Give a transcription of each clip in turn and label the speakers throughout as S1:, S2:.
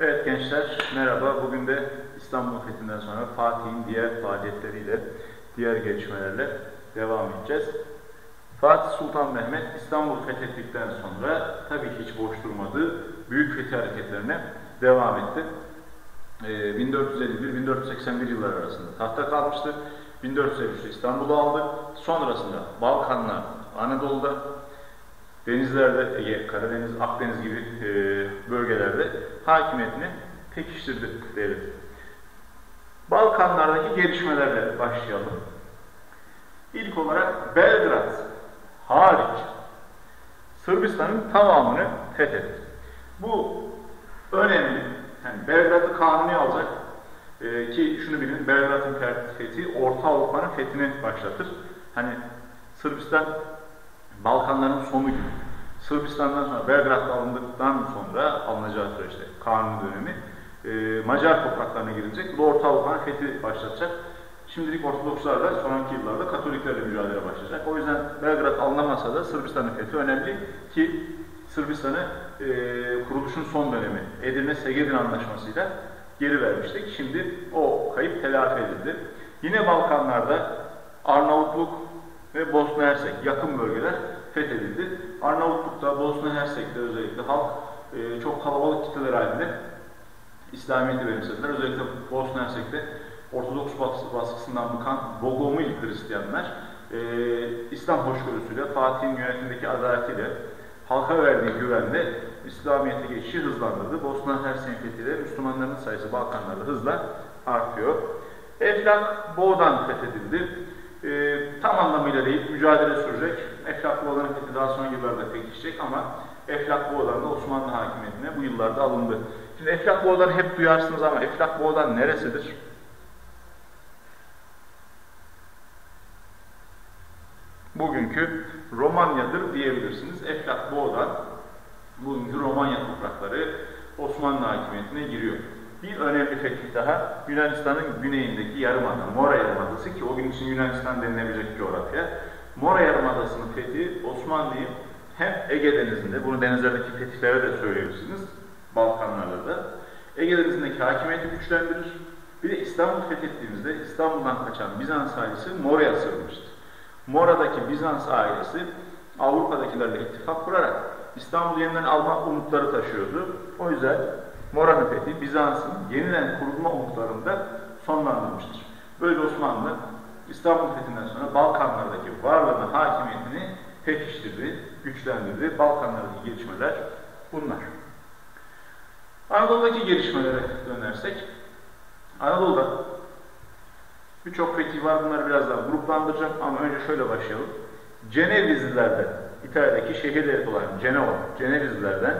S1: Evet gençler, merhaba. Bugün de İstanbul fethinden sonra Fatih'in diğer faaliyetleriyle, diğer gelişmelerle devam edeceğiz. Fatih Sultan Mehmet İstanbul'u fethettikten sonra tabii ki hiç boş durmadı. Büyük fethi hareketlerine devam etti. 1451-1481 yılları arasında tahta kalmıştı. 1453'te İstanbul'u aldı. Sonrasında Balkanlar, Anadolu'da, denizlerde, Ege, Karadeniz, Akdeniz gibi bölgelerde hakimiyetini pekiştirdi devlet. Balkanlardaki gelişmelerle başlayalım. İlk olarak Belgrad hariç Sırbistan'ın tamamını fethetti. Bu önemli. Yani Belgrad'ı kanuni alacak ki şunu bilin, Belgrad'ın fethi Orta Avrupa'nın fethini başlatır. Hani Sırbistan Balkanların sonu gibi. Sırbistan'dan sonra Belgrad'da alındıktan sonra alınacağı süreçte kanun dönemi Macar topraklarına girilecek. Bu Orta Avrupa'nın fethi başlatacak. Şimdilik Ortodokslarla, sonraki yıllarda Katoliklerle mücadele başlayacak. O yüzden Belgrad alınamasa da Sırbistan'ın fethi önemli ki Sırbistan'ı kuruluşun son dönemi Edirne-Segedin Anlaşması'yla geri vermiştik. Şimdi o kayıp telafi edildi. Yine Balkanlarda Arnavutluk ve Bosna Hersek yakın bölgeler fethedildi. Arnavutluk'ta, Bosna Hersek'te özellikle halk çok kalabalık kitleler halinde İslamiyet'i benimsediler. Özellikle Bosna Hersek'te Ortodoks baskısından bıkan Bogomil Hristiyanlar İslam hoşgörüsüyle, Fatih'in yönetimindeki adaletiyle, halka verdiği güvenle İslamiyet'e geçişi hızlandırdı. Bosna Hersek'in fethiyle Müslümanların sayısı Balkanlarda hızla artıyor. Eflak Boğdan fethedildi. Tam anlamıyla değil, mücadele sürecek. Eflak Boğdan'ın fethi daha son yıllarda pekişecek ama Eflak Boğdan da Osmanlı hakimiyetine bu yıllarda alındı. Şimdi Eflak Boğdan'ı hep duyarsınız ama Eflak Boğdan neresidir? Bugünkü Romanya'dır diyebilirsiniz. Eflak Boğdan, bugünkü Romanya toprakları Osmanlı hakimiyetine giriyor. Bir önemli fetih daha, Yunanistan'ın güneyindeki yarımada, Mora Yarımadası ki o gün için Yunanistan denilebilecek coğrafya. Mora Yarımadası'nın fethi Osmanlı'yı hem Ege Denizi'nde, bunu denizlerdeki fetihlere de söyleyebilirsiniz, Balkanlarda da, Ege Denizi'ndeki hakimiyeti güçlendirir. Bir de İstanbul fethettiğimizde İstanbul'dan kaçan Bizans ailesi Mora'ya sığınmıştı. Mora'daki Bizans ailesi Avrupa'dakilerle ittifak kurarak İstanbul'u yeniden alma umutları taşıyordu. O yüzden Mora'nın fethi Bizans'ın yeniden kurulma umutlarını da sonlandırmıştır. Böyle Osmanlı İstanbul fethinden sonra Balkanlardaki varlığını, hakimiyetini pekiştirdi, güçlendirdi. Balkanlardaki gelişmeler bunlar. Anadolu'daki gelişmelere dönersek, Anadolu'da birçok fetih var, bunları biraz daha gruplandıracağım ama önce şöyle başlayalım. Cenevizlilerden, İtalya'daki şehir devleti olan Cenevizlilerden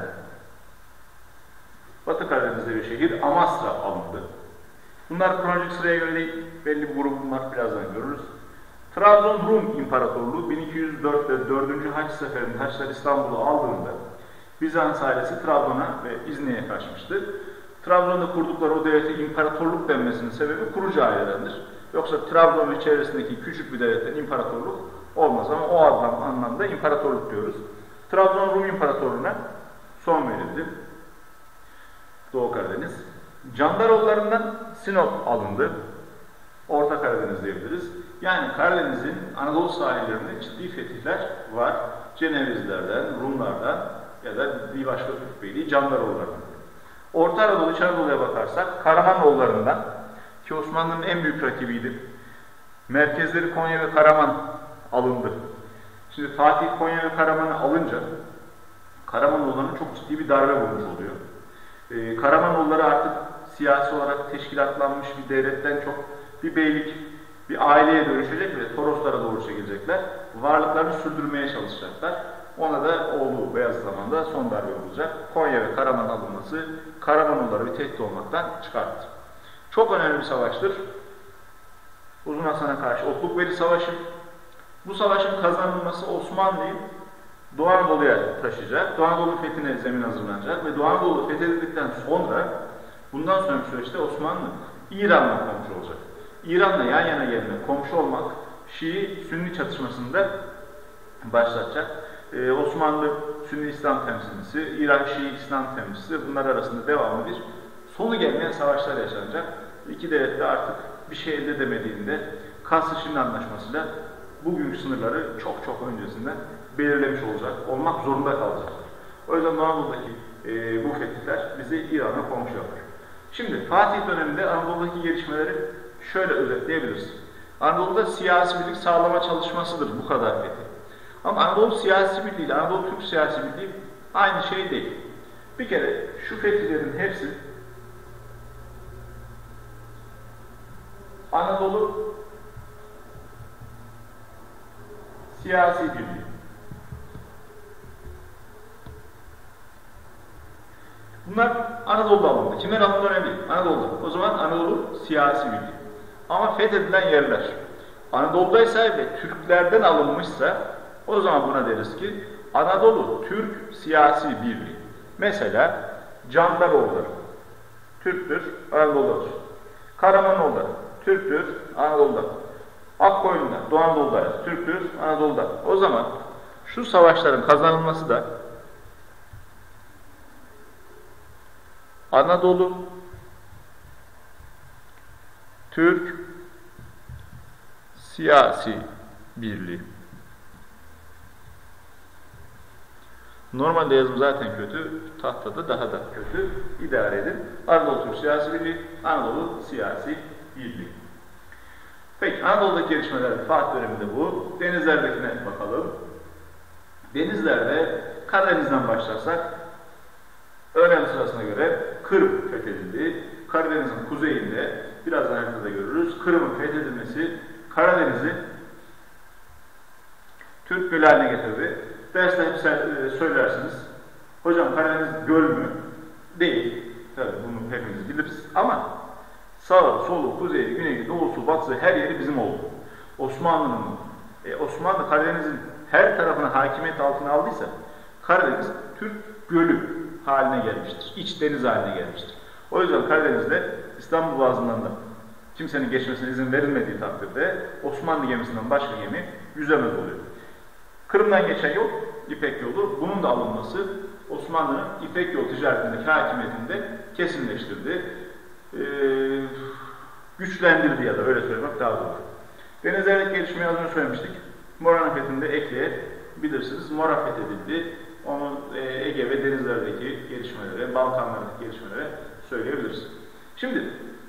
S1: Batı Karadeniz'de bir şehir Amasra alındı. Bunlar kronolojik sıraya göre değil, belli bir grubum var, birazdan görürüz. Trabzon Rum İmparatorluğu 1204'te 4. Haç Seferi'nin Haçlar İstanbul'u aldığında Bizans ailesi Trabzon'a ve İznik'e kaçmıştı. Trabzon'da kurdukları o devlete imparatorluk denmesinin sebebi kurucu ailelerdir. Yoksa Trabzon ve çevresindeki küçük bir devletten imparatorluk olmaz ama o anlamda imparatorluk diyoruz. Trabzon Rum İmparatorluğu'na son verildi. Doğu Karadeniz. Candaroğullarından Sinop alındı. Orta Karadeniz diyebiliriz. Yani Karadeniz'in Anadolu sahillerinde ciddi fetihler var. Cenevizlerden, Rumlardan ya da bir başka Türk beyliği Candaroğullarından. Orta Anadolu, İç Anadolu'ya bakarsak Karamanoğullarından ki Osmanlı'nın en büyük rakibiydi. Merkezleri Konya ve Karaman alındı. Şimdi Fatih Konya ve Karaman'ı alınca Karamanoğulları'na çok ciddi bir darbe vurmuş oluyor. Karamanoğulları artık siyasi olarak teşkilatlanmış bir devletten çok bir beylik, bir aileye dönüşecek ve Toroslara doğru çekilecekler. Varlıklarını sürdürmeye çalışacaklar. Ona da oğlu Beyazıt zamanında son darbe vurulacak. Konya ve Karaman alınması Karamanoğulları bir tehdit olmaktan çıkarttı. Çok önemli bir savaştır. Uzun Hasan'a karşı Otlukbeli Savaşı. Bu savaşın kazanılması Osmanlı'yı Doğu Anadolu'ya taşıyacak. Doğu Anadolu fethine zemin hazırlanacak ve Doğu Anadolu fethedildikten sonra bundan sonraki süreçte Osmanlı İran'la komşu olacak. İran'la yan yana gelme, komşu olmak Şii-Sünni çatışmasında başlatacak. Osmanlı Sünni İslam temsilcisi, İran Şii İslam temsilcisi bunlar arasında devamlı bir sonu gelmeyen savaşlar yaşanacak. İki devlet de artık bir şey elde edemediğinde Kasr-ı Anlaşması'yla bugünkü sınırları çok çok öncesinden belirlemiş olmak zorunda kalacaklar. O yüzden Anadolu'daki bu fetihler bizi İran'a komşu yapar. Şimdi Fatih döneminde Anadolu'daki gelişmeleri şöyle özetleyebiliriz. Anadolu'da siyasi birlik sağlama çalışmasıdır bu kadar fethi. Ama Anadolu siyasi birliği ile Anadolu Türk siyasi birliği aynı şey değil. Bir kere şu fetihlerin hepsi Anadolu siyasi birliği. Bunlar Anadolu'da alındı. Kimler alındı önemli değil. Anadolu'da. O zaman Anadolu siyasi birliği. Ama fethedilen yerler Anadolu'daysa ve Türklerden alınmışsa o zaman buna deriz ki Anadolu Türk siyasi birliği. Mesela Candaroğulları Türktür, Anadolu'dadır. Karamanoğulları Türktür, Anadolu'da. Akkoyunlular, Doğu Anadolu'da Türktür, Anadolu'da. O zaman şu savaşların kazanılması da Anadolu Türk siyasi birliği. Normalde yazım zaten kötü, tahtada daha da kötü. İdare edin. Anadolu Türk siyasi birliği, Anadolu siyasi birliği. Peki Anadolu'daki gelişmeler Fatih döneminde bu. Denizlerdekine bakalım. Denizlerde Karadeniz'den başlarsak önem sırasına göre Kırım fethedildi. Karadeniz'in kuzeyinde birazdan haritada görürüz. Kırım'ın fethedilmesi Karadeniz'i Türk Gölü haline getirdi. Derste hep söylersiniz. Hocam Karadeniz göl mü? Değil. Tabii bunu hepimiz biliriz. Ama sağı, solu, kuzeyi, güneyi, doğusu, batısı her yeri bizim oldu. Osmanlı Karadeniz'in her tarafına hakimiyet altına aldıysa Karadeniz Türk Gölü haline gelmiştir. İç deniz haline gelmiştir. O yüzden Karadeniz'de İstanbul Boğazı'ndan da kimsenin geçmesine izin verilmediği takdirde Osmanlı gemisinden başka gemi yüzemez oluyor. Kırım'dan geçen yol İpek yolu. Bunun da alınması Osmanlı'nın İpek yolu ticaretindeki hakimiyetini de kesinleştirdi. Güçlendirdi ya da öyle söylemek daha doğru. Denizlerdeki gelişmeyi az önce söylemiştik. Morana fethinde ekleyebilirsiniz. Mora fethedildi. Onu Ege ve denizlerdeki gelişmelere, Balkanlardaki gelişmelere söyleyebiliriz. Şimdi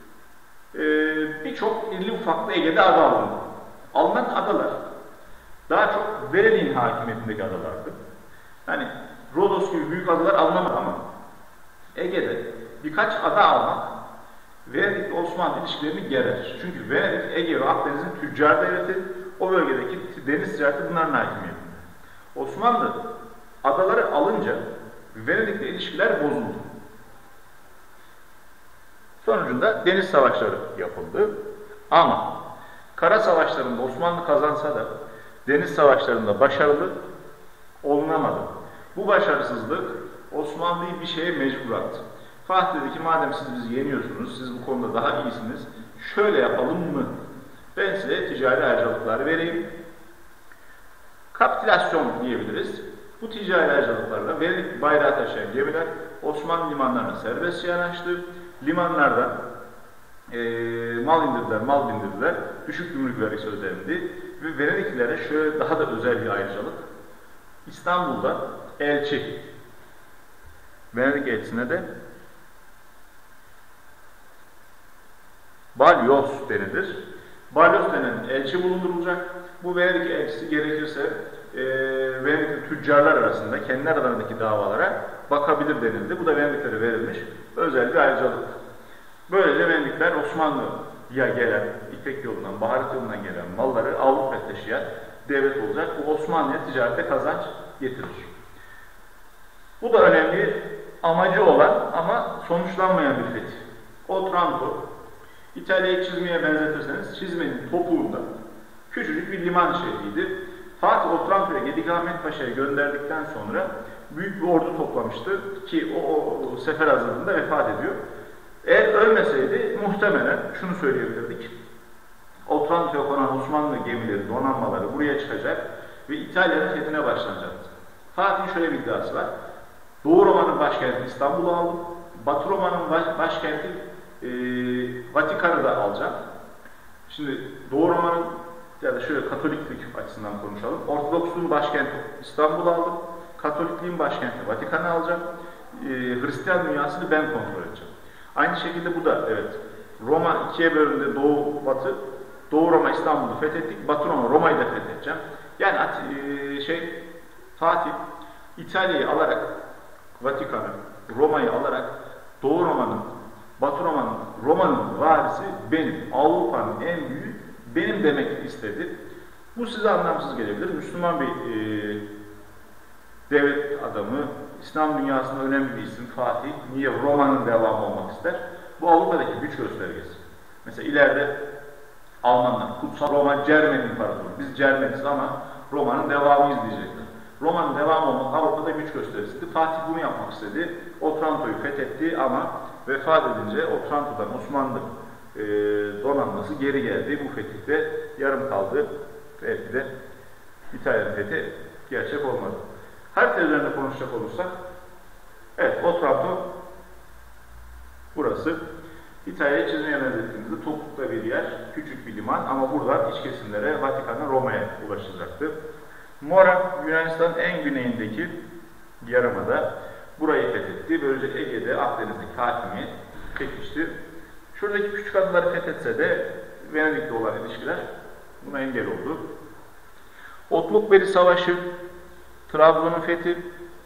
S1: birçok irili ufaklı Ege'de ada alındı. Alınan adalar daha çok Venedik'in hakimiyetindeki adalardı. Yani Rodos gibi büyük adalar alınamadı ama Ege'de birkaç ada almak Venedik Osmanlı ilişkilerini gerer. Çünkü Venedik, Ege ve Akdeniz'in tüccar devleti, o bölgedeki deniz ticareti bunların hakimiyetinde. Osmanlı adaları alınca Venedik'le ilişkiler bozuldu. Sonucunda deniz savaşları yapıldı. Ama kara savaşlarında Osmanlı kazansa da deniz savaşlarında başarılı olunamadı. Bu başarısızlık Osmanlı'yı bir şeye mecbur bıraktı. Fatih dedi ki madem siz bizi yeniyorsunuz, siz bu konuda daha iyisiniz, şöyle yapalım mı? Ben size ticari harcalıklar vereyim. Kapitülasyon diyebiliriz. Bu ticari harcalıklarla Venedik bayrağı taşıyan gemiler Osmanlı limanlarına serbestçe yanaştı. Limanlardan mal bindirdiler. Düşük gümrük vergisi ödendi. Ve Venediklilere şöyle daha da özel bir ayrıcalık. İstanbul'da elçi, Venedik elçisine de balyoz denilir. Balyoz denen elçi bulundurulacak. Bu Venedik elçisi gerekirse Venedikli tüccarlar arasında kendi aralarındaki davalara bakabilir denildi. Bu da Venediklere verilmiş özel bir ayrıcalık. Böylece Venedikler Osmanlı'ya gelen, İpek yolundan, baharat yolundan gelen malları Avrupa'ya taşıyan devlet olacak. Bu Osmanlı'ya ticarette kazanç getirir. Bu da önemli amacı olan ama sonuçlanmayan bir fetih. Otranto, İtalya'yı çizmeye benzetirseniz çizmenin topuğunda küçücük bir liman şehriydi. Fatih Otranto'ya Gedikamet Paşa'yı gönderdikten sonra büyük bir ordu toplamıştı ki o sefer hazırlığında vefat ediyor. Eğer ölmeseydi muhtemelen şunu söyleyebilirdik. Otranto'ya konan Osmanlı gemileri, donanmaları buraya çıkacak ve İtalya'nın fethine başlanacaktı. Fatih'in şöyle bir iddiası var. Doğu Roma'nın başkenti İstanbul'u aldım. Batı Roma'nın başkenti Vatikan'ı da alacağım. Şimdi Doğu Roma'nın ya da şöyle Katoliklik açısından konuşalım. Ortodoksluğun başkenti İstanbul'u aldım. Katolikliğin başkenti Vatikan'ı alacağım. Hristiyan dünyasını ben kontrol edeceğim. Aynı şekilde bu da evet. Roma ikiye bölündü, Doğu Batı. Doğu Roma İstanbul'u fethettik. Batı Roma Roma'yı da fethedeceğim. Yani Fatih İtalya'yı alarak Vatikan'ı, Roma'yı alarak Doğu Roma'nın, Batı Roma'nın varisi benim. Avrupa'nın en büyüğü benim demek istedi. Bu size anlamsız gelebilir. Müslüman bir devlet adamı, İslam dünyasında önemli bir isim Fatih. Niye Roma'nın devamı olmak ister? Bu Avrupa'daki güç göstergesi. Mesela ileride Almanlar, Kutsal Roma Cermen İmparatoru. Biz Cermeniz ama Roma'nın devamıyız diyecekler. Roma'nın devamı olmak Avrupa'da güç gösterisiydi. Fatih bunu yapmak istedi. Otranto'yu fethetti ama vefat edince Otranto'dan Osmanlı donanması geri geldi. Bu fetihte yarım kaldı. Belki de İtalya'nın fethi gerçek olmadı. Harita üzerinde konuşacak olursak, evet Otranto burası. İtalya'ya çizmeye benzettiğimizde Topuk'ta bir yer, küçük bir liman ama buradan iç kesimlere, Vatikan'a, Roma'ya ulaşılacaktı. Mora, Yunanistan'ın en güneyindeki yarımada burayı fethetti. Böylece Ege'de, Akdeniz'deki hakimiyet pekişti. Şuradaki küçük adaları fethetse de Venedik'le olan ilişkiler buna engel oldu. Otlukbeli Savaşı, Trabzon'un fethi,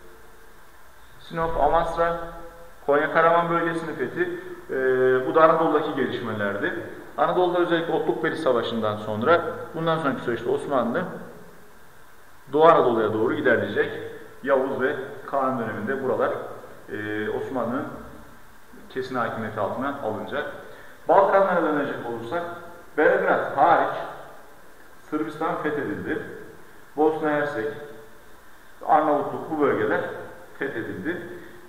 S1: Sinop, Amasra, Konya Karaman bölgesinin fethi, bu da Anadolu'daki gelişmelerdi. Anadolu'da özellikle Otlukbeli Savaşı'ndan sonra, bundan sonraki süreçte Osmanlı, Doğu Anadolu'ya doğru ilerleyecek. Yavuz ve Kaan döneminde buralar Osmanlı'nın kesin hakimiyeti altına alınacak. Balkanlara dönecek olursak, Belgrad hariç Sırbistan fethedildi. Bosna Hersek, Arnavutluk bu bölgeler fethedildi.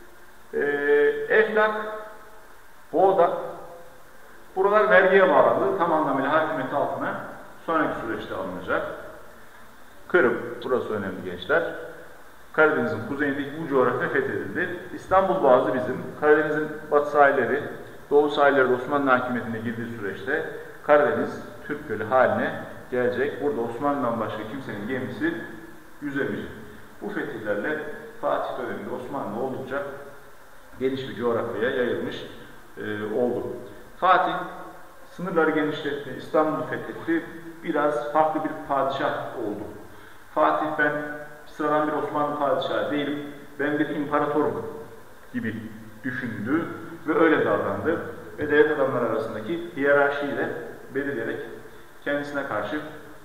S1: Eflak, Boğda, buralar vergiye bağlı, tam anlamıyla hakimiyeti altına sonraki süreçte alınacak. Kırım, burası önemli gençler. Karadeniz'in kuzeyindeki bu coğrafya fethedildi. İstanbul Boğazı bizim, Karadeniz'in batı sahilleri, doğu sahilleri de Osmanlı hakimiyetine girdiği süreçte Karadeniz, Türk Gölü haline gelecek. Burada Osmanlı'dan başka kimsenin gemisi yüzemeyecek. Bu fetihlerle Fatih döneminde Osmanlı oldukça geniş bir coğrafyaya yayılmış oldu. Fatih sınırları genişletti, İstanbul'u fethetti, biraz farklı bir padişah oldu. Fatih ben sıradan bir Osmanlı padişahı değilim, ben bir imparatorum gibi düşündü ve öyle davrandı. Ve devlet adamları arasındaki hiyerarşiyi de belirleyerek kendisine karşı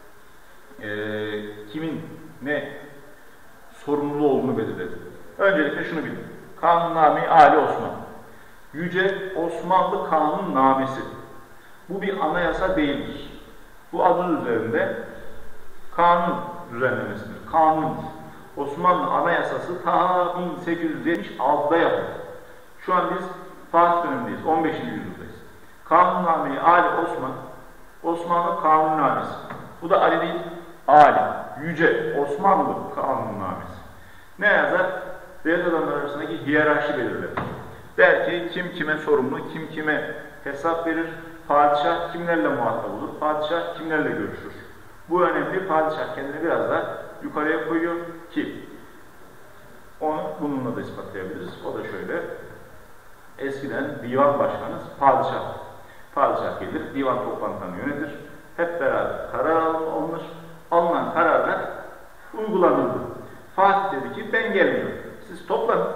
S1: kimin ne sorumluluğu olduğunu belirledi. Öncelikle şunu bilin. Kanunname-i Ali Osman. Yüce Osmanlı Kanunnamesi. Bu bir anayasa değildir. Bu adı üzerinde kanun düzenlemesidir. Kanun. Osmanlı Anayasası ta 1876'da yapıldı. Şu an biz Fatih dönemindeyiz. 15. yüzyıldayız. Kanunname-i Ali Osman, Osmanlı Kanunnamesi. Bu da Ali değil, Ali. Yüce Osmanlı Kanunnamesi. Ne yazar? Devlet adamları arasındaki hiyerarşi belirler. Der ki kim kime sorumlu, kim kime hesap verir, padişah kimlerle muhatap olur, padişah kimlerle görüşür. Bu önemli. Padişah kendini biraz da yukarıya koyuyor ki onu bununla da ispatlayabiliriz. O da şöyle. Eskiden divan başkanı padişah. Padişah gelir, divan toplantılarını yönetir. Hep beraber karar alınır. Alınan kararlar uygulanırdı. Fatih dedi ki ben gelmiyorum. Siz toplanın.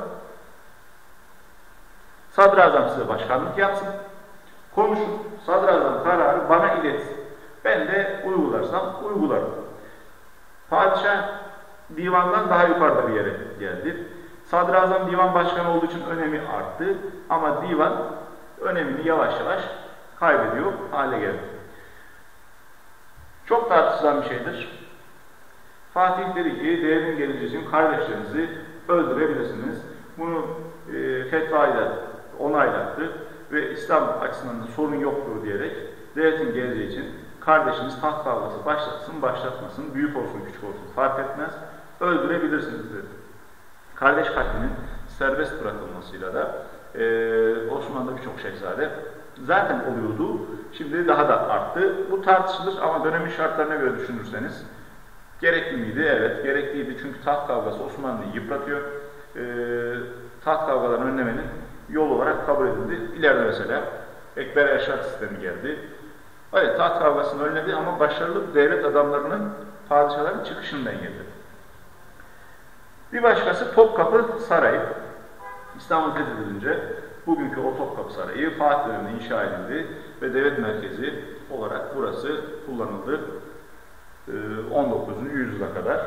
S1: Sadrazam size başkanlık yapsın. Konuşun. Sadrazam kararı bana iletsin. Ben de uygularsam uygularım. Padişah divandan daha yukarıda bir yere geldi. Sadrazam divan başkanı olduğu için önemi arttı. Ama divan önemini yavaş yavaş kaybediyor hale geldi. Çok tartışılan bir şeydir. Fatih dedi ki devrin geleceği için kardeşlerinizi öldürebilirsiniz. Bunu fetvayla onaylattı ve İslam açısından da sorun yoktur diyerek devletin geleceği için kardeşiniz taht kavgası başlatsın başlatmasın, büyük olsun küçük olsun fark etmez, öldürebilirsiniz dedi. Kardeş katlinin serbest bırakılmasıyla da Osmanlı'da birçok şehzade zaten oluyordu. Şimdi daha da arttı. Bu tartışılır ama dönemin şartlarına göre düşünürseniz gerekli miydi? Evet, gerekliydi. Çünkü taht kavgası Osmanlı'yı yıpratıyor. Taht kavgalarını önlemenin yol olarak kabul edildi. İleride mesela Ekber Erşad sistemi geldi. Evet, taht kavgasını önledi ama başarılı devlet adamlarının, padişahların çıkışını engelledi. Bir başkası Topkapı Sarayı. İstanbul fethedilince bugünkü o Topkapı Sarayı Fatih döneminde inşa edildi ve devlet merkezi olarak burası kullanıldı 19. yüzyıla kadar.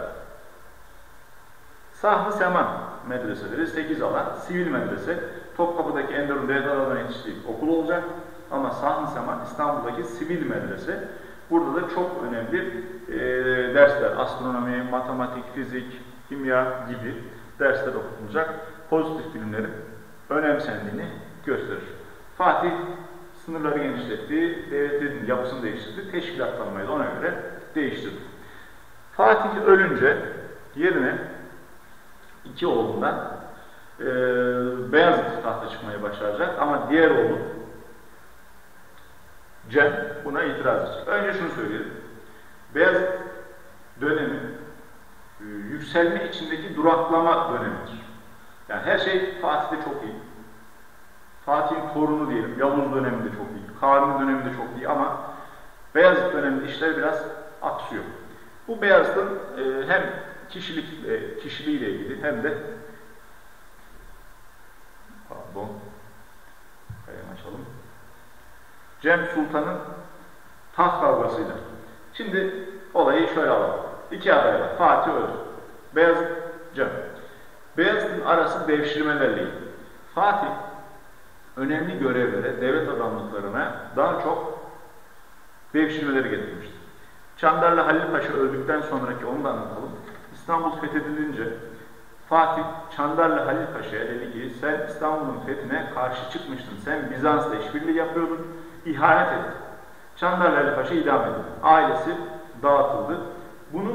S1: Sahı Seman medreseleri 8 alan, sivil medrese, Topkapı'daki Enderun devlet adamlarına yetiştiği okul olacak ama Sahı Seman İstanbul'daki sivil medrese. Burada da çok önemli dersler, astronomi, matematik, fizik, kimya gibi dersler okutulacak. Pozitif bilimlerin önemsendiğini gösterir. Fatih sınırları genişletti, devletin yapısını değiştirdi, teşkilatlanmayı da ona göre değiştirdi. Fatih ölünce yerine iki oğlundan Beyazıt tahta çıkmaya başlayacak ama diğer oğlu Cem buna itiraz edecek. Önce şunu söyleyelim. Beyazıt dönemi yükselme içindeki duraklama dönemidir. Yani her şey Fatih'te çok iyi. Fatih'in torunu diyelim, Yavuz döneminde çok iyi, Kanuni döneminde çok iyi ama Beyazıt döneminde işler biraz aksıyor. Bu Beyazıt'ın hem kişiliğiyle ilgili hem de açalım. Cem Sultan'ın taht kavgasıyla. Şimdi olayı şöyle alalım. İki aday var. Fatih öldü. Beyazıt, Cem. Beyazıt'ın arası devşirmelerle ilgili. Fatih önemli görevlere, devlet adamlıklarına daha çok devşirmeleri getirmiştir. Çandarlı Halil Paşa öldükten sonraki, onu da anlatalım. İstanbul fethedilince Fatih Çandarlı Halil Paşa'ya dedi ki sen İstanbul'un fethine karşı çıkmıştın. Sen Bizans'la işbirliği yapıyordun. İhanet ettin. Çandarlı Halil Paşa idam edildi. Ailesi dağıtıldı. Bunu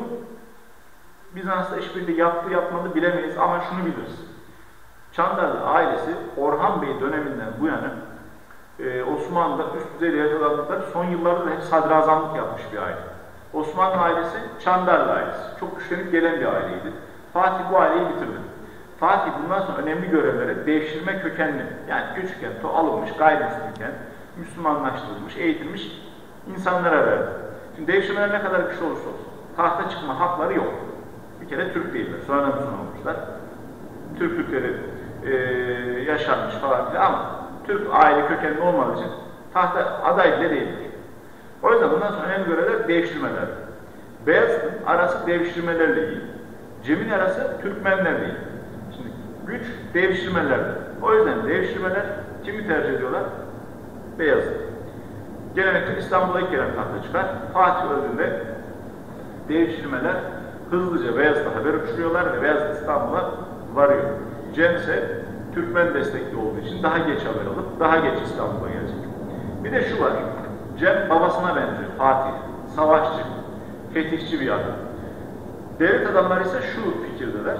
S1: Bizans'la işbirliği yaptı yapmadı bilemeyiz ama şunu biliriz. Çandarlı ailesi Orhan Bey döneminden bu yana Osmanlı'da üst düzey devlet adamlıkları son yıllarda da hep sadrazamlık yapmış bir aile. Osmanlı ailesi Çandarlı ailesi. Çok güçlenip gelen bir aileydi. Fatih bu aileyi bitirdi. Fatih bundan sonra önemli görevlere devşirme kökenli, yani küçükken alınmış, gayrimüslimken Müslümanlaştırılmış, eğitilmiş insanlara verdi. Şimdi devşirmeler ne kadar güçlü olursa olsun tahta çıkma hakları yok. Bir kere Türk değiller, sonra Müslüman olmuşlar. Türklükleri yaşanmış falan filan ama Türk aile kökenli olmadığı için tahta aday bile değildir. O yüzden bundan sonra önemli görevler devşirmeler. Beyazıt'ın arası devşirmelerle iyi. Cem'in arası Türkmenlerle iyi. Şimdi güç devşirmelerde. O yüzden devşirmeler kimi tercih ediyorlar? Beyazıt. Gelenekte İstanbul'a ilk gelen tahta çıkar. Fatih öldüğünde devşirmeler hızlıca Beyazıt'a haber uçuruyorlar ve Beyazıt İstanbul'a varıyor. Cem ise Türkmen destekli olduğu için daha geç haber alıp daha geç İstanbul'a gelecek. Bir de şu var. Cem babasına benziyor. Fatih. Savaşçı. Fetihçi bir adam. Devlet adamları ise şu fikirdeler.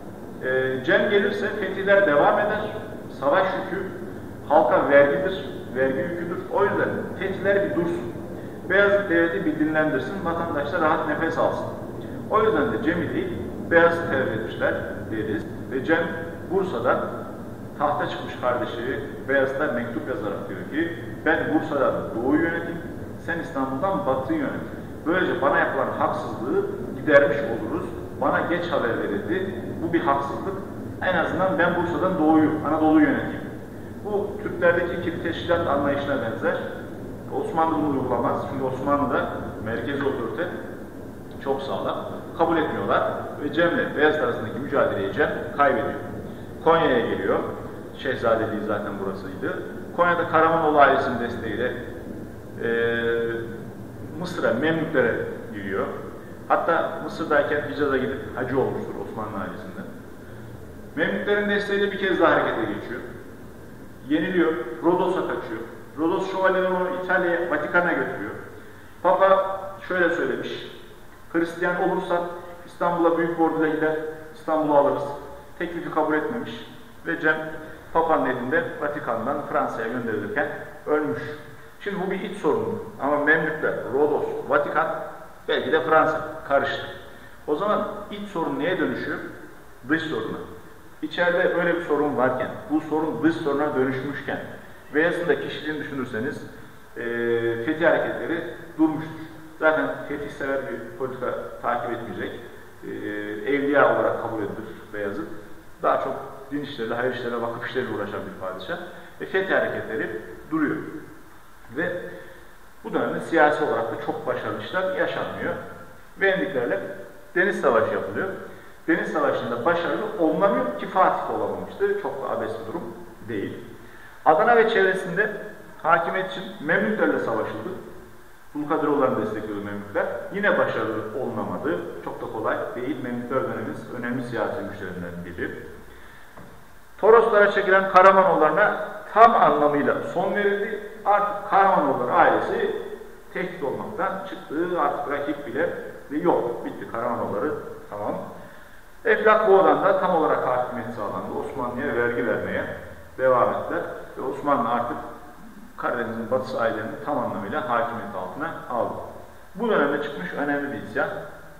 S1: Cem gelirse fetihler devam eder. Savaş yükü halka vergidir. Vergi yüküdür. O yüzden fetihler bir dursun. Beyazıt devleti bir dinlendirsin. Vatandaşlar rahat nefes alsın. O yüzden de Cem'i değil Beyazıt'ı tercih etmişler deriz. Ve Cem Bursa'dan tahta çıkmış kardeşi Beyazıt'a mektup yazarak diyor ki ben Bursa'dan doğuyu yöneteyim, sen İstanbul'dan batıyı yönet. Böylece bana yapılan haksızlığı gidermiş oluruz. Bana geç haber verildi. Bu bir haksızlık. En azından ben Bursa'dan doğuyu, Anadolu'yu yöneteyim. Bu Türklerdeki ikili teşkilat anlayışına benzer. Osmanlı bunu uygulamaz. Çünkü Osmanlı'da merkezi otorite çok sağlam. Kabul etmiyorlar ve Cem'le Beyazıt arasındaki mücadeleyi Cem kaybediyor. Konya'ya geliyor. Şehzadeliği zaten burasıydı. Konya'da Karamanoğlu ailesinin desteğiyle Mısır'a, Memlüklere giriyor. Hatta Mısır'dayken Hicaz'a gidip hacı olmuştur Osmanlı ailesinden. Memlüklerin desteğiyle bir kez daha harekete geçiyor. Yeniliyor, Rodos'a kaçıyor. Rodos şövalyeleri onu İtalya'ya, Vatikan'a götürüyor. Papa şöyle söylemiş, Hristiyan olursak İstanbul'a büyük bir orduyla gider, İstanbul'u alırız. Teklifi kabul etmemiş ve Cem Papa'nın elinde Vatikan'dan Fransa'ya gönderilirken ölmüş. Şimdi bu bir iç sorun ama Memlükler, Rodos, Vatikan, belki de Fransa karıştı. O zaman iç sorun neye dönüşüyor? Dış soruna. İçeride böyle bir sorun varken, bu sorun dış soruna dönüşmüşken ve aslında kişiliğini düşünürseniz fetih hareketleri durmuştur. Zaten fetihsever bir politika takip etmeyecek, evliya olarak kabul edilir Beyazıt. Daha çok din işleriyle, hayır işleriyle, vakıf işleriyle uğraşan bir padişah. Fetih hareketleri duruyor. Ve bu dönemde siyasi olarak da çok başarılı işler yaşanmıyor. Vendiklerle deniz savaşı yapılıyor. Deniz savaşında başarılı olunamıyor ki Fatih de olamamıştı. Çok da abes bir durum değil. Adana ve çevresinde hakimiyet için Memlüklerle savaşıldı. Zulkadiroğullarını destekliyordu Memlükler. Yine başarılı olunamadı. Çok da kolay değil. Memlükler dönemimiz önemli siyasi güçlerinden biri. Toroslara çekilen Karamanoğullarına tam anlamıyla son verildi. Artık Karamanoğulları ailesi tehdit olmaktan çıktı. Artık rakip bile yok. Bitti. Karamanoğulları tamam. Eflak Boğa'dan da tam olarak hakimiyet sağlandı. Osmanlı'ya vergi vermeye devam ettiler. Ve Osmanlı artık Karadeniz'in batı sahillerini tam anlamıyla hakimiyet altına aldı. Bu dönemde çıkmış önemli bir isyan.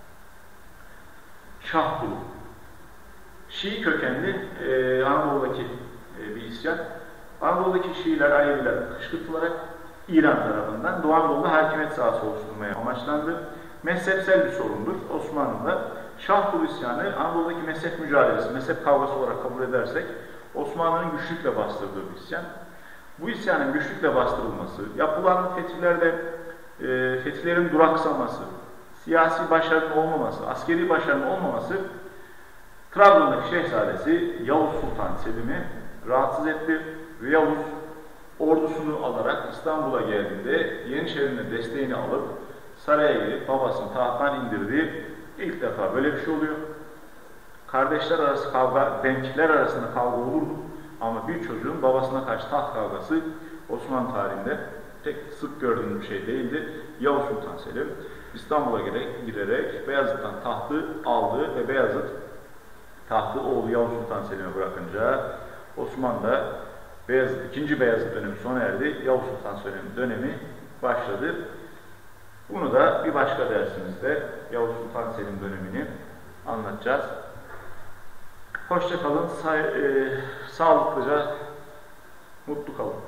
S1: Şahkulu. Şii kökenli Anadolu'daki bir isyan. Anadolu'daki Şiiler, Aleviler kışkırtılarak İran tarafından Doğu Anadolu'da hakimiyet sahası oluşturmaya amaçlandı. Mezhepsel bir sorundur. Osmanlı'da Şahkulu isyanı Anadolu'daki mezhep mücadelesi, mezhep kavgası olarak kabul edersek Osmanlı'nın güçlükle bastırdığı bir isyan. Bu isyanın güçlükle bastırılması, yapılan fetihlerde fetihlerin duraksaması, siyasi başarının olmaması, askeri başarının olmaması Trabzon'daki şehzadesi Yavuz Sultan Selim'i rahatsız etti ve Yavuz ordusunu alarak İstanbul'a geldiğinde Yeniçeri'nin desteğini alıp saraya gelip babasını tahttan indirdiği ilk defa böyle bir şey oluyor. Kardeşler arası kavga, denkler arasında kavga olurdu ama bir çocuğun babasına karşı taht kavgası Osmanlı tarihinde pek sık gördüğümüz bir şey değildi. Yavuz Sultan Selim İstanbul'a giderek Beyazıt'tan tahtı aldı ve Beyazıt tahtı oğlu Yavuz Sultan Selim'e bırakınca Osmanlı'da II. Beyazıt dönemi sona erdi. Yavuz Sultan Selim dönemi başladı. Bunu da bir başka dersimizde Yavuz Sultan Selim dönemini anlatacağız. Hoşça kalın, sağlıklıca, mutlu kalın.